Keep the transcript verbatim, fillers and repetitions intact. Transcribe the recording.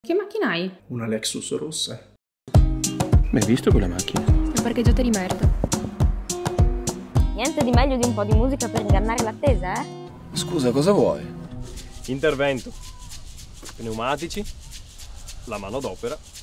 Che macchina hai? Una Lexus rossa. Mai visto quella macchina? È parcheggiata di merda. Niente di meglio di un po' di musica per ingannare l'attesa, eh? Scusa, cosa vuoi? Intervento. Pneumatici, la manodopera